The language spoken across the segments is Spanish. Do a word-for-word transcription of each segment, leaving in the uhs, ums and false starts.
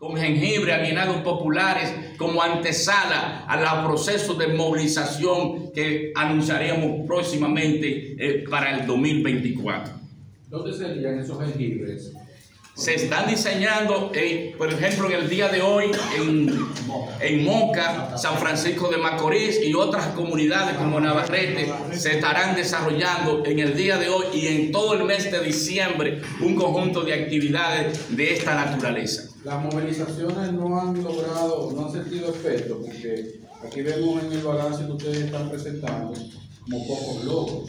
con jengibre, aguinaldos populares, como antesala a los procesos de movilización que anunciaremos próximamente eh, para el dos mil veinticuatro. ¿Dónde serían esos jengibres? Se están diseñando, eh, por ejemplo, en el día de hoy en, en Moca, San Francisco de Macorís y otras comunidades como Navarrete se estarán desarrollando en el día de hoy y en todo el mes de diciembre un conjunto de actividades de esta naturaleza. Las movilizaciones no han logrado, no han sentido efecto, porque aquí vemos en el balance que ustedes están presentando como pocos logros.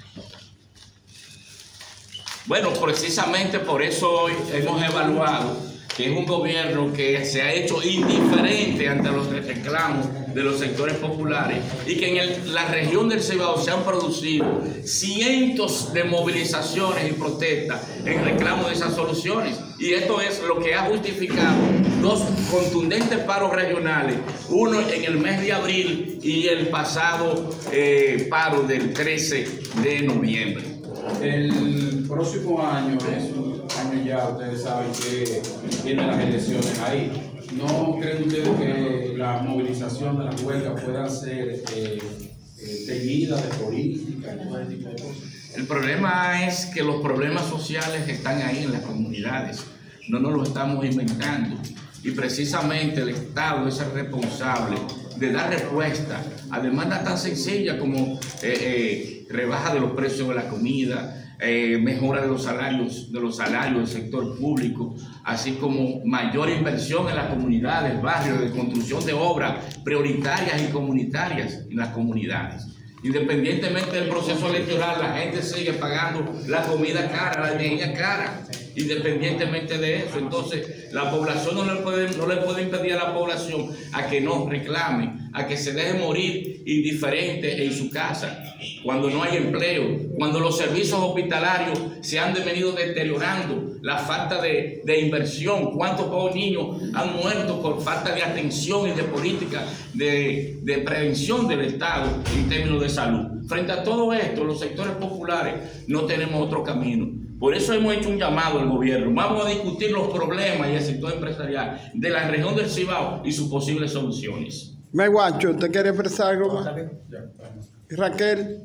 Bueno, precisamente por eso hoy hemos evaluado que es un gobierno que se ha hecho indiferente ante los reclamos de los sectores populares y que en el, la región del Cibao se han producido cientos de movilizaciones y protestas en reclamo de esas soluciones. Y esto es lo que ha justificado dos contundentes paros regionales, uno en el mes de abril y el pasado eh, paro del trece de noviembre. El próximo año es un año ya, ustedes saben que vienen las elecciones ahí. ¿No creen ustedes que la movilización de las huelgas pueda ser eh, eh, teñida de política y todo ese tipo de cosas? El problema es que los problemas sociales están ahí en las comunidades, no nos los estamos inventando. Y precisamente el Estado es el responsable de dar respuesta a demandas tan sencillas como eh, eh, rebaja de los precios de la comida, eh, mejora de los salarios de los salarios del sector público, así como mayor inversión en las comunidades, barrios, de construcción de obras prioritarias y comunitarias en las comunidades. Independientemente del proceso electoral, la gente sigue pagando la comida cara, la energía cara, independientemente de eso. Entonces, la población no le puede, no le puede impedir a la población a que no reclame, a que se deje morir indiferente en su casa, cuando no hay empleo, cuando los servicios hospitalarios se han venido deteriorando, la falta de, de inversión, cuántos pobres niños han muerto por falta de atención y de política de, de prevención del Estado en términos de salud. Frente a todo esto, los sectores populares no tenemos otro camino. Por eso hemos hecho un llamado al gobierno. Vamos a discutir los problemas y el sector empresarial de la región del Cibao y sus posibles soluciones. Meguacho, ¿usted quiere expresar algo más? ¿Y Raquel?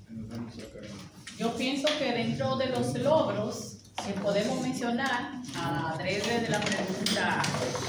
Yo pienso que dentro de los logros que podemos mencionar, a breve de la pregunta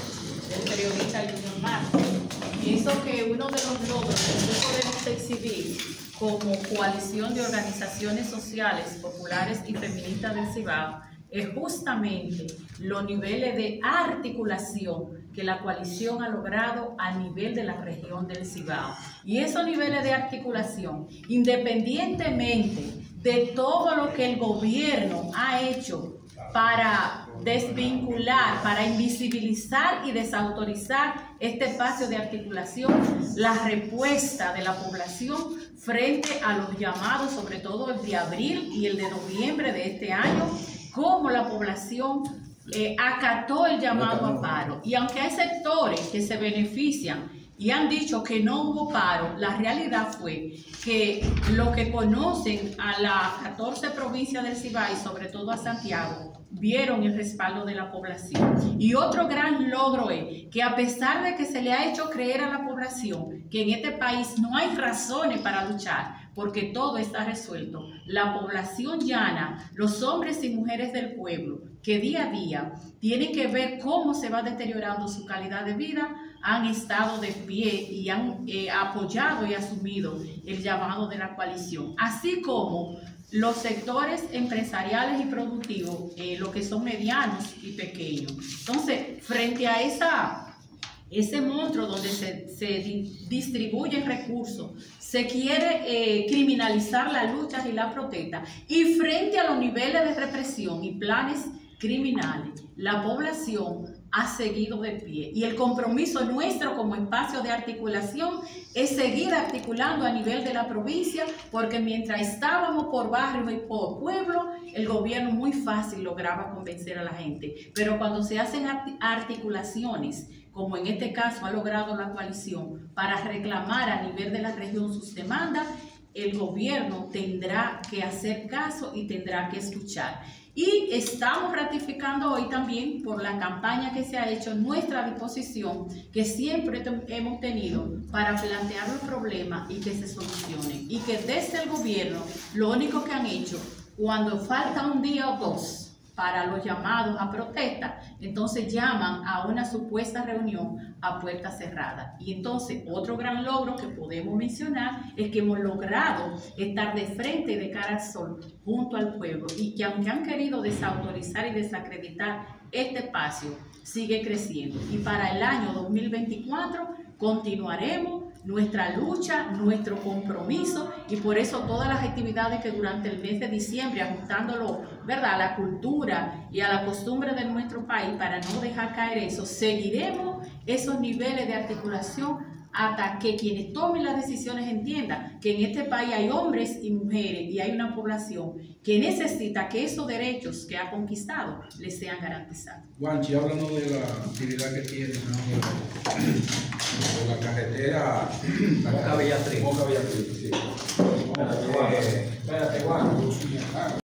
del periodista Junior Marco, pienso que uno de los logros que podemos exhibir como coalición de organizaciones sociales, populares y feministas del Cibao es justamente los niveles de articulación que la coalición ha logrado a nivel de la región del Cibao. Y esos niveles de articulación, independientemente de todo lo que el gobierno ha hecho para desvincular, para invisibilizar y desautorizar este espacio de articulación, la respuesta de la población frente a los llamados, sobre todo el de abril y el de noviembre de este año, cómo la población eh, acató el llamado a paro. Y aunque hay sectores que se benefician y han dicho que no hubo paro, la realidad fue que los que conocen a las catorce provincias del Cibao y sobre todo a Santiago, vieron el respaldo de la población. Y otro gran logro es que a pesar de que se le ha hecho creer a la población que en este país no hay razones para luchar, porque todo está resuelto, la población llana, los hombres y mujeres del pueblo, que día a día tienen que ver cómo se va deteriorando su calidad de vida, han estado de pie y han eh, apoyado y asumido el llamado de la coalición, así como los sectores empresariales y productivos, eh, lo que son medianos y pequeños. Entonces, frente a esa, ese monstruo donde se, se di, distribuyen recursos, se quiere eh, criminalizar las luchas y la protesta, y frente a los niveles de represión y planes criminales, la población ha seguido de pie. Y el compromiso nuestro como espacio de articulación es seguir articulando a nivel de la provincia, porque mientras estábamos por barrio y por pueblo, el gobierno muy fácil lograba convencer a la gente. Pero cuando se hacen articulaciones, como en este caso ha logrado la coalición, para reclamar a nivel de la región sus demandas, el gobierno tendrá que hacer caso y tendrá que escuchar. Y estamos ratificando hoy también por la campaña que se ha hecho nuestra disposición que siempre hemos tenido para plantear los problemas y que se solucionen. Y que desde el gobierno lo único que han hecho, cuando falta un día o dos para los llamados a protesta, entonces llaman a una supuesta reunión a puerta cerrada. Y entonces otro gran logro que podemos mencionar es que hemos logrado estar de frente y de cara al sol junto al pueblo, y que aunque han querido desautorizar y desacreditar este espacio, sigue creciendo. Y para el año dos mil veinticuatro continuaremos nuestra lucha, nuestro compromiso, y por eso todas las actividades que durante el mes de diciembre, ajustándolo, ¿verdad?, a la cultura y a la costumbre de nuestro país, para no dejar caer eso, seguiremos esos niveles de articulación hasta que quienes tomen las decisiones entiendan que en este país hay hombres y mujeres y hay una población que necesita que esos derechos que ha conquistado les sean garantizados. Juanchi, hablando de la actividad que tiene, ¿no?, de la carretera Moca Bellatrix. Moca Bellatrix, sí. Espérate, Juan. Espérate, Juan.